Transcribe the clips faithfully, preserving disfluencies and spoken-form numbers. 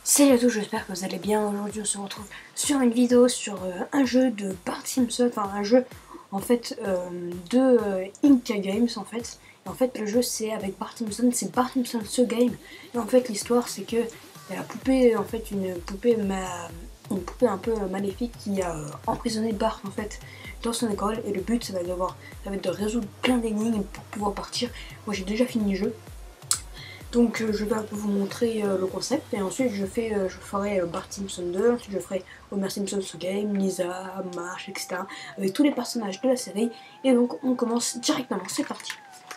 Salut à tous, j'espère que vous allez bien. Aujourd'hui on se retrouve sur une vidéo sur euh, un jeu de Bart Simpson, enfin un jeu en fait euh, de euh, Inca Games en fait. Et en fait le jeu c'est avec Bart Simpson, c'est Bart Simpson ce game. Et en fait l'histoire c'est que y a la poupée, en fait une poupée, ma, une poupée un peu maléfique qui a euh, emprisonné Bart en fait dans son école. Et le but ça va être d'avoir, ça va être de résoudre plein d'énigmes pour pouvoir partir. Moi j'ai déjà fini le jeu. Donc euh, je vais vous montrer euh, le concept et ensuite je, fais, euh, je ferai euh, Bart Simpson deux, ensuite je ferai Homer Simpson ce game, Lisa, Marge, et cetera. Avec tous les personnages de la série. Et donc on commence directement, c'est parti.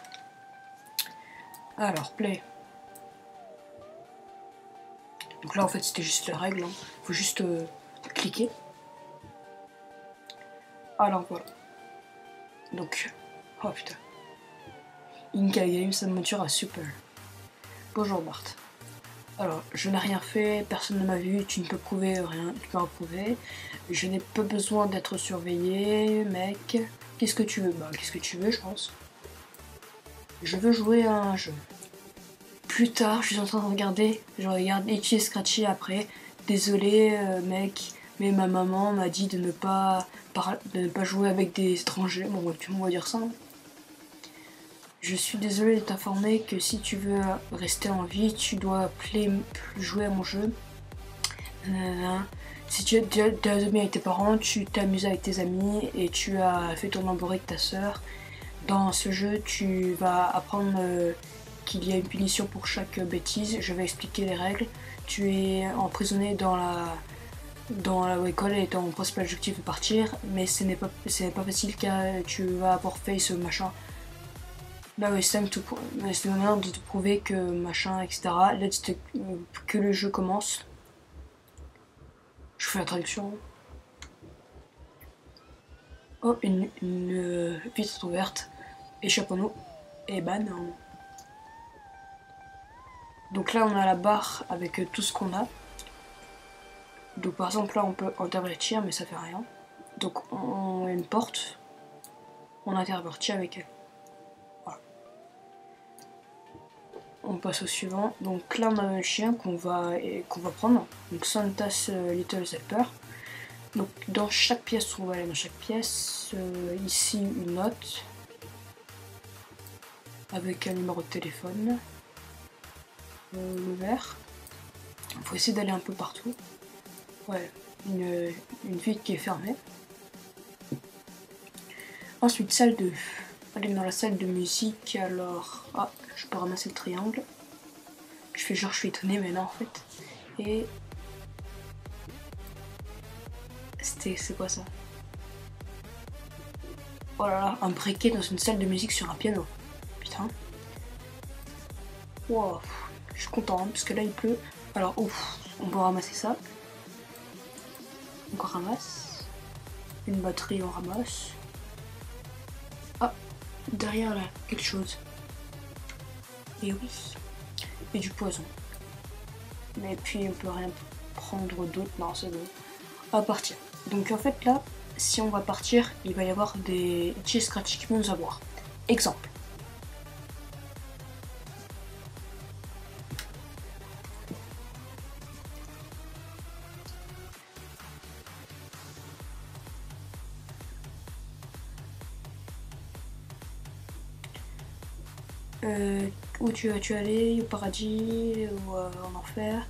Alors, play. Donc là en fait c'était juste les règles, hein. Faut juste euh, cliquer. Alors voilà. Donc, oh putain. Inca Games, sa monture à super. Bonjour Bart. Alors, je n'ai rien fait, personne ne m'a vu, tu ne peux prouver rien, tu peux rien prouver. Je n'ai pas besoin d'être surveillé, mec. Qu'est-ce que tu veux? Bah, qu'est-ce que tu veux, je pense. Je veux jouer à un jeu. Plus tard, je suis en train de regarder, je regarde Itchy et Scratchy après. Désolé, euh, mec, mais ma maman m'a dit de ne pas, de ne pas jouer avec des étrangers. Bon, tu m'envoies dire ça, non? Je suis désolé de t'informer que si tu veux rester en vie, tu dois play, jouer à mon jeu. Nanana. Si tu as dormi avec tes parents, tu t'amuses avec tes amis et tu as fait ton emboré avec ta soeur. Dans ce jeu, tu vas apprendre euh, qu'il y a une punition pour chaque bêtise. Je vais expliquer les règles. Tu es emprisonné dans la dans l'école et ton principal objectif est de partir, mais ce n'est pas, pas facile car tu vas avoir fait ce machin. Bah oui, c'est le moment de te prouver que machin, et cetera. Let's te, que le jeu commence. Je fais la traduction. Oh, une, une vitre ouverte. Échappons-nous. Et ban. Donc là, on a la barre avec tout ce qu'on a. Donc par exemple, là, on peut intervertir, mais ça fait rien. Donc on a une porte. On intervertit avec elle. On passe au suivant. Donc là on a un chien qu'on va, qu'on va prendre. Donc Santa's Little Helper. Donc dans chaque pièce, on va aller dans chaque pièce. Euh, ici une note. Avec un numéro de téléphone. Euh, le vert. Il faut essayer d'aller un peu partout. Ouais, une, une vitre qui est fermée. Ensuite, salle deux. Aller dans la salle de musique, alors... Ah, je peux ramasser le triangle. Je fais genre je suis étonnée, mais non en fait. Et... C'était... c'est quoi ça? Oh là là, un briquet dans une salle de musique sur un piano. Putain. Wow, je suis content, hein, parce que là il pleut. Alors, ouf, on peut ramasser ça. Donc on ramasse. Une batterie, on ramasse. Ah, derrière là, quelque chose. Et oui. Et du poison. Mais puis on peut rien prendre d'autre. Non, c'est bon. On va partir. Donc en fait là, si on va partir, il va y avoir des Itchy et Scratchy qui vont nous avoir. Exemple. Euh, où tu vas-tu aller? Au paradis ou euh, en enfer?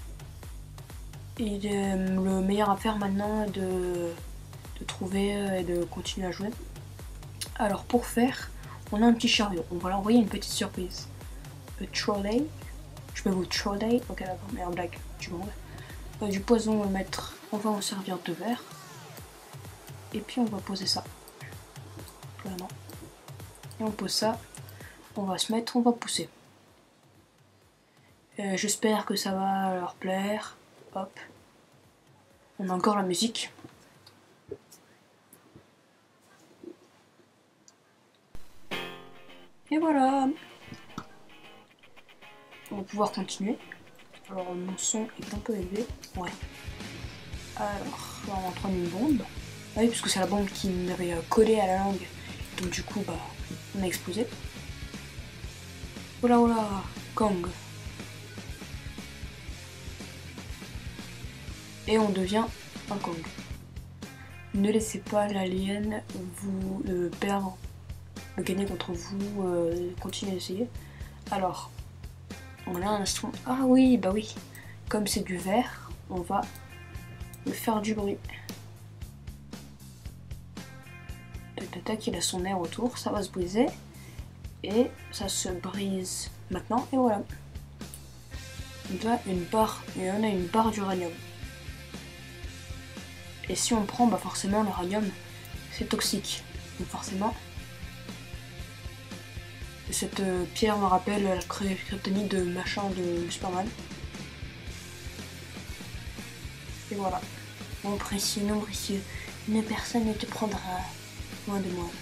Et euh, le meilleur à faire maintenant est de, de trouver et de continuer à jouer. Alors pour faire, on a un petit chariot. On va l'envoyer une petite surprise. Le trolley. Je peux vous trolley. Ok d'accord, mais en blague, du monde. Euh, du poison, on va mettre. On va en servir deux verres. Et puis on va poser ça. Voilà. Et on pose ça. On va se mettre, on va pousser. Euh, J'espère que ça va leur plaire. Hop. On a encore la musique. Et voilà. On va pouvoir continuer. Alors mon son est un peu élevé. Ouais. Alors, là on va prendre une bombe. Ah oui, parce que c'est la bombe qui m'avait collé à la langue. Donc du coup, bah, on a explosé. Oula oula, Kong. et on devient un Kang. Ne laissez pas l'alien vous euh, perdre, le gagner contre vous, euh, continuez d'essayer. Alors, on a un instrument. Ah oui, bah oui. Comme c'est du verre, on va le faire du bruit. Tac tac tac, il a son air autour, ça va se briser. Et ça se brise maintenant, et voilà. On a une barre, et on a une barre d'uranium. Et si on prend, bah forcément l'uranium, c'est toxique. Donc forcément, cette euh, pierre me rappelle la kryptonite de machin de Superman. Et voilà. Mon précieux, non précieux, une personne ne te prendra loin de moi.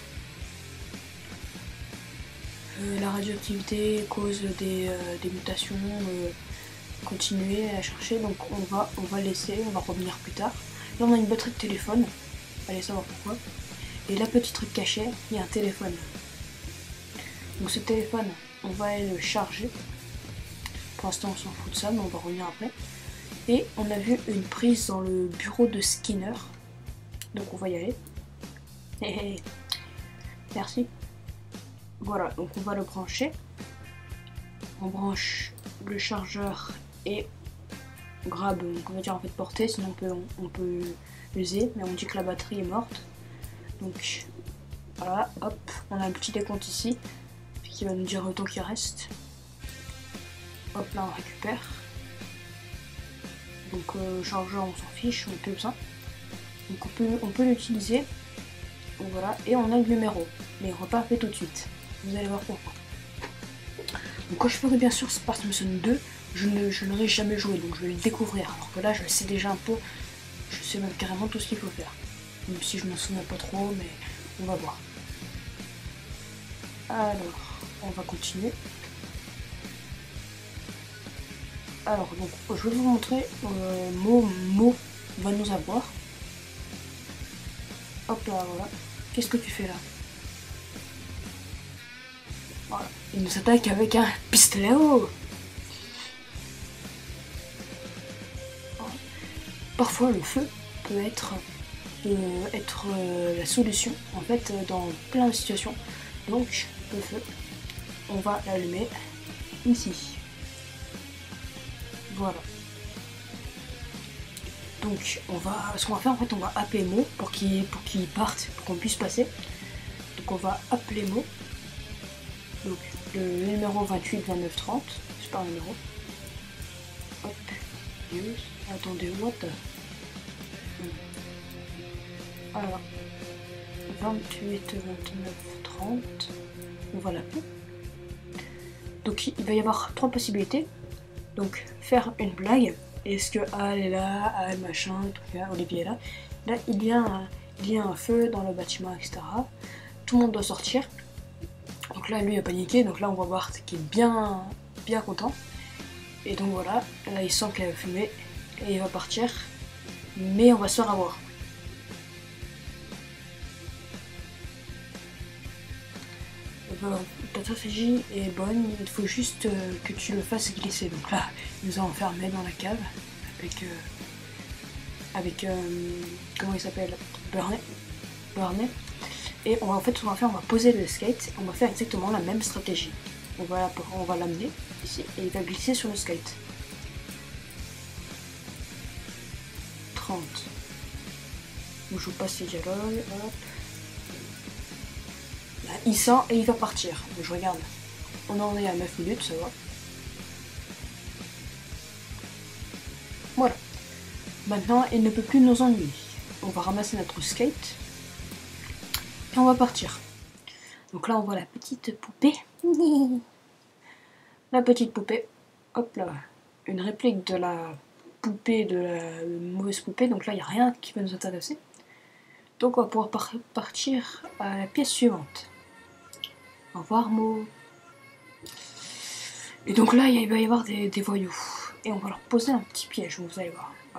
Euh, la radioactivité cause des, euh, des mutations, euh, continuer à chercher, donc on va, on va laisser, on va revenir plus tard. Là on a une batterie de téléphone, allez savoir pourquoi. Et la petite truc caché, il y a un téléphone. Donc ce téléphone, on va aller le charger. Pour l'instant on s'en fout de ça, mais on va revenir après. Et on a vu une prise dans le bureau de Skinner. Donc on va y aller. Hé hé. Merci. Voilà, donc on va le brancher. On branche le chargeur et grab, on va dire en fait porter, sinon on peut, on, on peut l'user, mais on dit que la batterie est morte. Donc voilà, hop, on a un petit décompte ici qui va nous dire le temps qui reste. Hop, là on récupère. Donc euh, chargeur on s'en fiche, on n'a plus besoin. Donc on peut, on peut l'utiliser. Donc voilà, et on a le numéro, mais on va pas appeler tout de suite. Vous allez voir pourquoi. Donc quand je ferai bien sûr Spartan Mission deux, je ne je n'aurai jamais joué, donc je vais le découvrir. Alors que là je sais déjà un peu, je sais même carrément tout ce qu'il faut faire. Même si je m'en souviens pas trop, mais on va voir. Alors, on va continuer. Alors donc je vais vous montrer euh, Mo, Mo va nous avoir. Hop là, voilà. Qu'est-ce que tu fais là? Voilà. Il nous attaque avec un pistolet. Oh, parfois le feu peut être, euh, être euh, la solution en fait euh, dans plein de situations. Donc le feu, on va l'allumer ici. Voilà. Donc on va, ce qu'on va faire en fait, on va appeler Mo pour qu'il pour qu'il parte, pour qu'on puisse passer. Donc on va appeler Mo. Donc le numéro vingt-huit vingt-neuf trente, c'est pas un numéro. Hop, use. Attendez, what the... Alors, vingt-huit vingt-neuf trente, on va l'appeler. Donc il va y avoir trois possibilités. Donc faire une blague. Est-ce que Al est là, Al machin, tout cas, Olivier est là. Là il y a un, il y a un feu dans le bâtiment, et cetera. Tout le monde doit sortir. Donc là, lui il a paniqué, donc là on va voir qu'il est bien, bien content. Et donc voilà, là il sent qu'il a fumé et il va partir. Mais on va se faire avoir. Voilà, ta stratégie est bonne, il faut juste euh, que tu le fasses glisser. Donc là, il nous a enfermés dans la cave avec... Euh, avec... Euh, comment il s'appelle, Burney. Burney. Et on va, en fait, ce qu'on va faire, on va poser le skate, on va faire exactement la même stratégie. On va, on va l'amener ici et il va glisser sur le skate. trente. On joue pas ces dialogues, hop. Là, il sent et il va partir. Je regarde. On en est à neuf minutes, ça va. Voilà. Maintenant, il ne peut plus nous ennuyer. On va ramasser notre skate. Et on va partir. Donc là, on voit la petite poupée. La petite poupée. Hop là. Une réplique de la poupée, de la mauvaise poupée. Donc là, il n'y a rien qui va nous intéresser. Donc on va pouvoir par partir à la pièce suivante. Au revoir, Mo. Et donc là, il va y avoir des, des voyous. Et on va leur poser un petit piège, vous allez voir. Hop.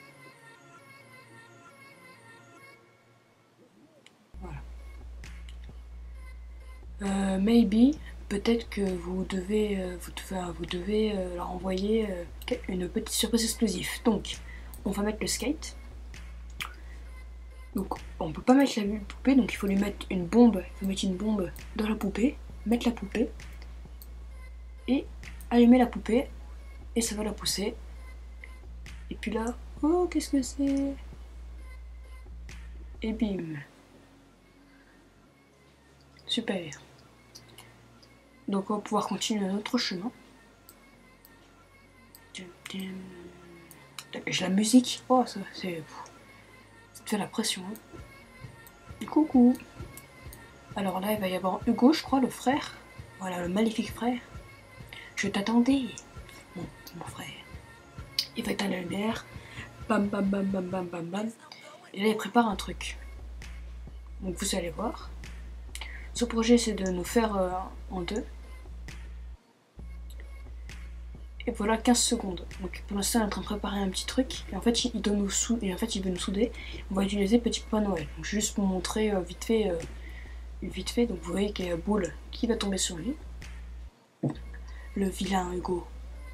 Voilà. Euh, maybe, peut-être que vous devez, euh, vous devez, vous devez euh, leur envoyer euh, une petite surprise exclusive. Donc, on va mettre le skate. Donc on peut pas mettre la poupée, donc il faut lui mettre une bombe, il faut mettre une bombe dans la poupée, mettre la poupée et allumer la poupée et ça va la pousser. Et puis là, oh qu'est-ce que c'est? Et bim. Super. Donc on va pouvoir continuer notre chemin. J'ai la musique. Oh ça c'est... Ça te fait la pression. Hein. Coucou. Alors là il va y avoir Hugo je crois, le frère. Voilà le maléfique frère. Je t'attendais. Mon, mon frère. Il va éteindre la lumière. Bam bam bam bam bam bam bam. Et là il prépare un truc. Donc vous allez voir. Ce projet c'est de nous faire euh, en deux. Et voilà quinze secondes. Donc pour l'instant on est en train de préparer un petit truc. Et en fait il doit nous souder. Et en fait il veut nous souder. On va utiliser Petit Papa Noël. Donc juste pour montrer euh, vite fait. Euh, vite fait. Donc vous voyez qu'il y a Boule qui va tomber sur lui. Le vilain Hugo.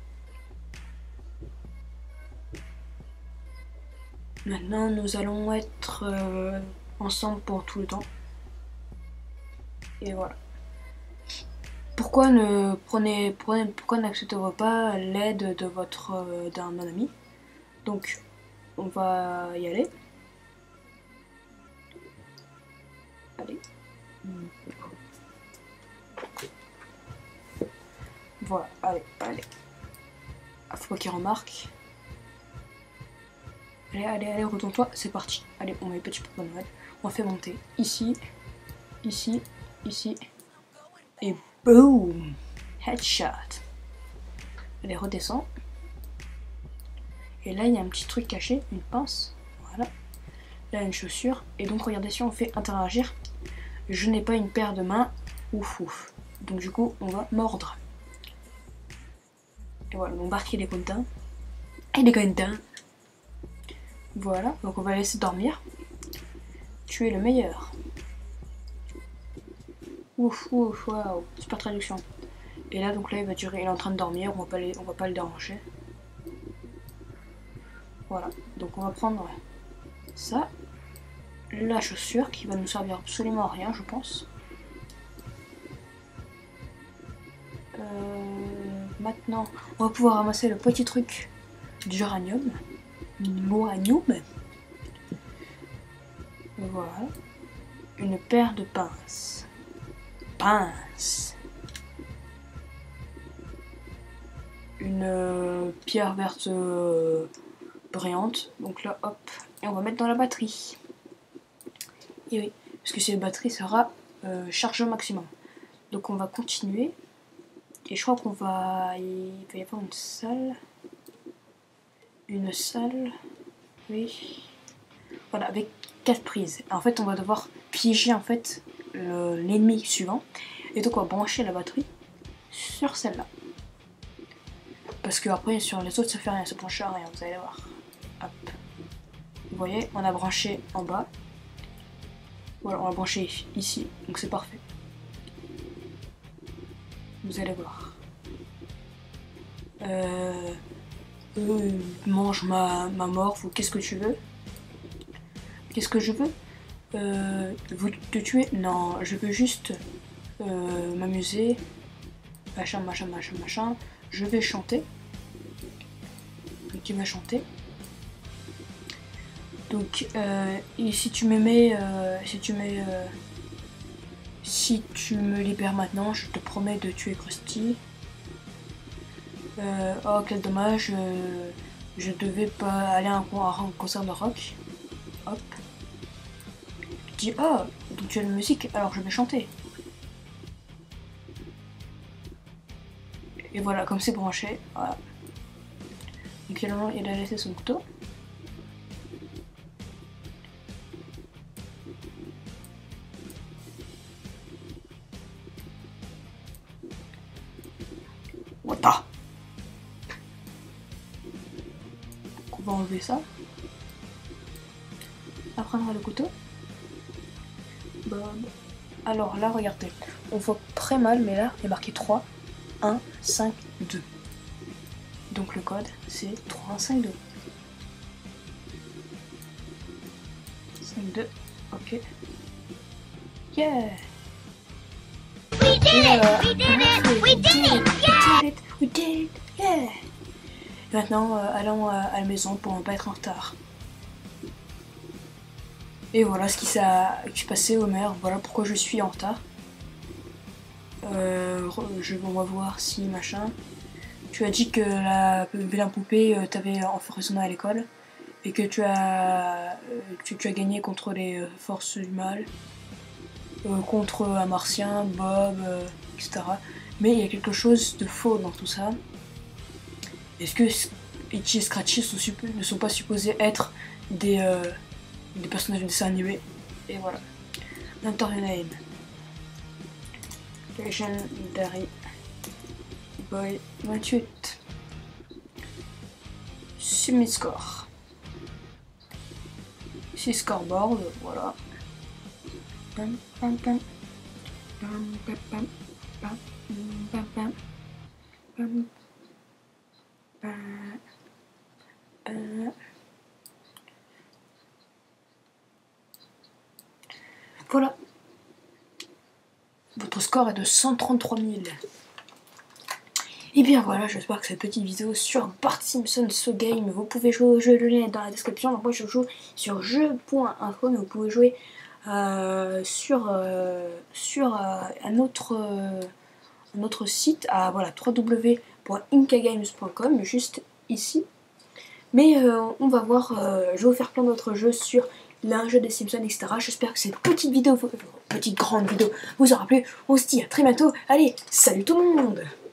Maintenant nous allons être euh, ensemble pour tout le temps. Et voilà. Pourquoi ne prenez, prenez pourquoi n'accepterez pas l'aide de votre euh, d'un ami? Donc on va y aller. Allez. Voilà, allez, allez. Ah, faut pas qu'il remarque. Allez, allez, allez, retourne-toi, c'est parti. Allez, on met Petit Papa Noël. On fait monter ici, ici, ici. Et boum! Headshot. Allez, redescend. Et là, il y a un petit truc caché, une pince. Voilà. Là, une chaussure. Et donc, regardez, si on fait interagir, je n'ai pas une paire de mains. Ouf, ouf. Donc, du coup, on va mordre. Et voilà, mon barque, il est content. Il est content. Voilà, donc on va laisser dormir. Tu es le meilleur. Ouf, ouf, waouh, super traduction. Et là, donc là, il va durer, il est en train de dormir, on va pas, les, on va pas le déranger. Voilà, donc on va prendre ça, la chaussure qui va nous servir absolument à rien, je pense. Euh, maintenant, on va pouvoir ramasser le petit truc d'uranium. L'uranium. Voilà. Une paire de pinces. Pince. Une euh, pierre verte euh, brillante. Donc là, hop. Et on va mettre dans la batterie. Et oui, parce que cette batterie sera euh, chargée au maximum. Donc on va continuer. Et je crois qu'on va... Il va y avoir une salle. Une salle. Oui. Voilà, avec quatre prises. En fait, on va devoir piéger en fait l'ennemi suivant. Et donc on va brancher la batterie sur celle-là. Parce que après sur les autres ça fait rien, ça branche à rien, vous allez voir. Hop. Vous voyez, on a branché en bas. Voilà, on a branché ici, donc c'est parfait. Vous allez voir. Euh, euh, mange ma, ma morphe ou qu'est-ce que tu veux? Qu'est-ce que je veux? Euh, vous te tuer? Non, je veux juste euh, m'amuser. Machin, machin, machin, machin. Je vais chanter. Donc tu vas chanter. Donc euh, et si tu me mets, euh, si tu mets, euh, si tu me libères maintenant, je te promets de tuer Krusty. Euh, oh quel dommage, euh, je devais pas aller à un, à un concert de rock. Hop. Je dis oh donc tu as la musique, alors je vais chanter. Et voilà, comme c'est branché, voilà. Donc finalement il a laissé son couteau. Wata. Donc on va enlever ça. Après on aura le couteau. Bon. Alors là regardez, on voit très mal mais là il est marqué trois, un, cinq, deux. Donc le code c'est trois un cinq deux. une, deux, ok. Yeah! We did Et it! voilà. We did it! We did it! We did it! We did it! Yeah! Et maintenant, euh, allons euh, à la maison pour ne pas être en retard. Et voilà ce qui s'est passé, Homer. Voilà pourquoi je suis en retard. Euh, je vais voir si machin. Tu as dit que la vilain poupée euh, t'avait emprisonné à l'école et que tu as, euh, tu, tu as gagné contre les euh, forces du mal, euh, contre un martien, Bob, euh, et cetera. Mais il y a quelque chose de faux dans tout ça. Est-ce que Itchy et Scratchy sont ne sont pas supposés être des, euh, des personnages de dessin animé? Et voilà. Enter your name. Legendary Boy vingt-huit. Submit score. six scoreboard, voilà. Pam, pam, pam. Pam, pam, pam. Pam, pam, pam. Pam, pam. Euh. Voilà. Votre score est de cent trente-trois mille. Et bien voilà, j'espère que cette petite vidéo sur Bart Simpson So Game, vous pouvez jouer au jeu, le lien est dans la description. Donc moi je joue sur jeu point info, mais vous pouvez jouer euh, sur, euh, sur euh, un, autre, euh, un autre site, à voilà, w w w point inkagames point com, juste ici. Mais euh, on va voir, euh, je vais vous faire plein d'autres jeux sur l'un jeu des Simpsons, et cetera. J'espère que cette petite vidéo, petite grande vidéo, vous aura plu. On se dit à très bientôt. Allez, salut tout le monde!